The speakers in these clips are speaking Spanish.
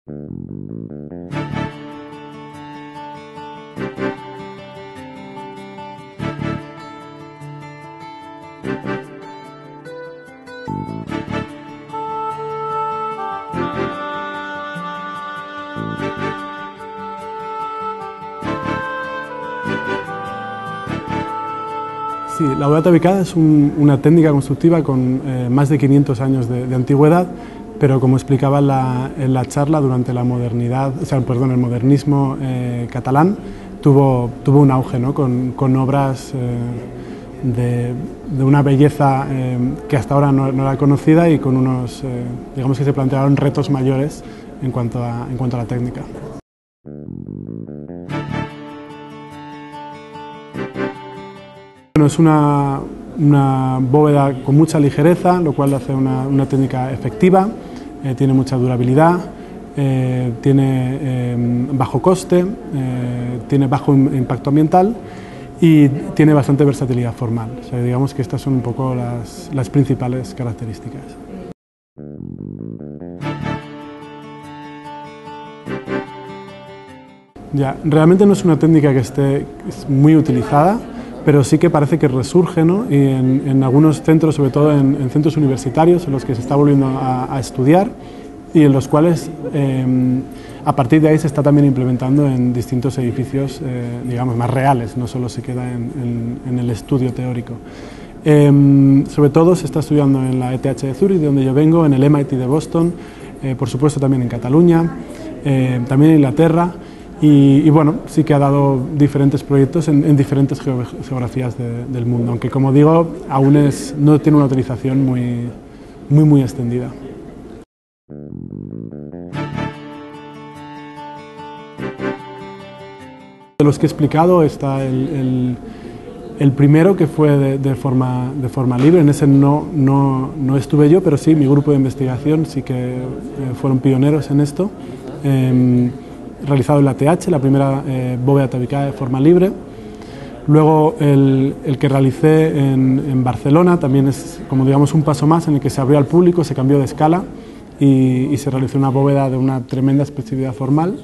Sí, la bóveda tabicada es una técnica constructiva con más de 500 años de antigüedad, pero como explicaba en la charla, durante la modernidad, el modernismo catalán tuvo un auge, ¿no? con obras de una belleza que hasta ahora no era conocida y con unos, digamos que se plantearon retos mayores en cuanto a la técnica. Bueno, es una bóveda con mucha ligereza, lo cual hace una técnica efectiva, tiene mucha durabilidad, tiene bajo coste, tiene bajo impacto ambiental y tiene bastante versatilidad formal. O sea, digamos que estas son un poco las principales características. Ya, realmente no es una técnica que esté muy utilizada, pero sí que parece que resurge, ¿no? Y en algunos centros, sobre todo en centros universitarios, en los que se está volviendo a estudiar y en los cuales a partir de ahí se está también implementando en distintos edificios, digamos, más reales, no solo se queda en el estudio teórico. Sobre todo se está estudiando en la ETH de Zúrich, de donde yo vengo, en el MIT de Boston, por supuesto también en Cataluña, también en Inglaterra. Y bueno, sí que ha dado diferentes proyectos en diferentes geografías del mundo, aunque como digo, aún no tiene una utilización muy extendida. De los que he explicado está el primero, que fue de forma libre. En ese no estuve yo, pero sí mi grupo de investigación sí que fueron pioneros en esto. Realizado en la TH, la primera bóveda tabicada de forma libre. Luego el que realicé en Barcelona también es, como digamos, un paso más en el que se abrió al público, se cambió de escala y se realizó una bóveda de una tremenda expresividad formal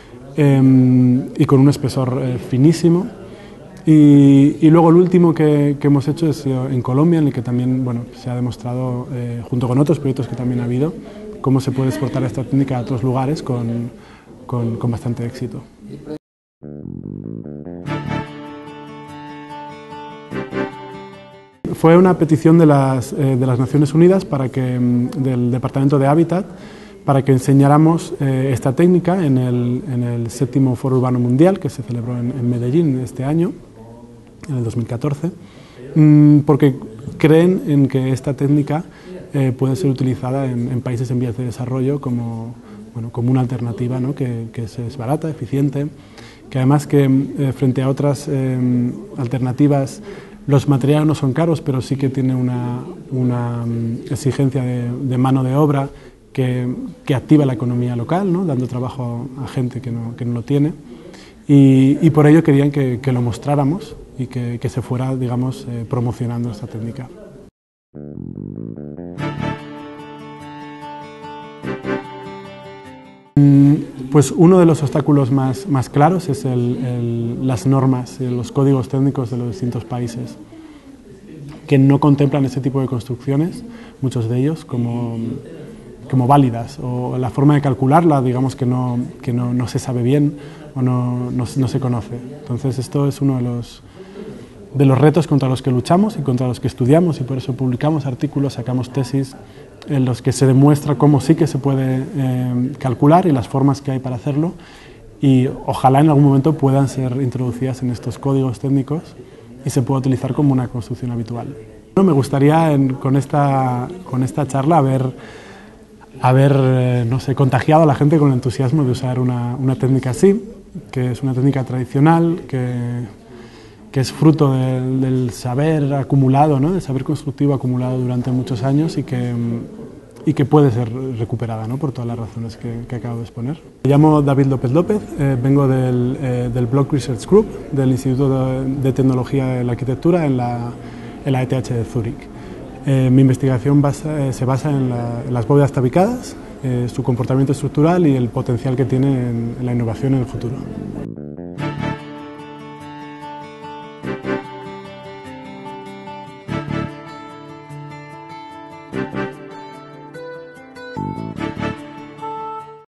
y con un espesor finísimo. Y luego el último que hemos hecho es en Colombia, en el que también se ha demostrado, junto con otros proyectos que también ha habido, cómo se puede exportar esta técnica a otros lugares con bastante éxito. Fue una petición de las Naciones Unidas del Departamento de Hábitat para que enseñáramos esta técnica en el 7º Foro Urbano Mundial, que se celebró en Medellín este año, en el 2014, porque creen en que esta técnica puede ser utilizada en países en vías de desarrollo como una alternativa, ¿no? que es barata, eficiente, que además frente a otras alternativas los materiales no son caros, pero sí que tiene una exigencia de mano de obra que activa la economía local, ¿no? Dando trabajo a gente que no lo tiene, y por ello querían que lo mostráramos y que se fuera, digamos, promocionando esta técnica. Pues uno de los obstáculos más claros es las normas, los códigos técnicos de los distintos países, que no contemplan ese tipo de construcciones, muchos de ellos, como válidas, o la forma de calcularla, digamos, que no se sabe bien o no se conoce. Entonces esto es uno de los retos contra los que luchamos y contra los que estudiamos, y por eso publicamos artículos, sacamos tesis en los que se demuestra cómo sí que se puede calcular y las formas que hay para hacerlo, y ojalá en algún momento puedan ser introducidas en estos códigos técnicos y se pueda utilizar como una construcción habitual. Me gustaría con esta charla haber no sé, contagiado a la gente con el entusiasmo de usar una técnica así, que es una técnica tradicional, que es fruto del saber acumulado, ¿no? Del saber constructivo acumulado durante muchos años y que puede ser recuperada, ¿no? Por todas las razones que acabo de exponer. Me llamo David López López, vengo del Block Research Group del Instituto de Tecnología de la Arquitectura en la ETH de Zúrich. Mi investigación se basa en las bóvedas tabicadas su comportamiento estructural y el potencial que tiene en la innovación en el futuro.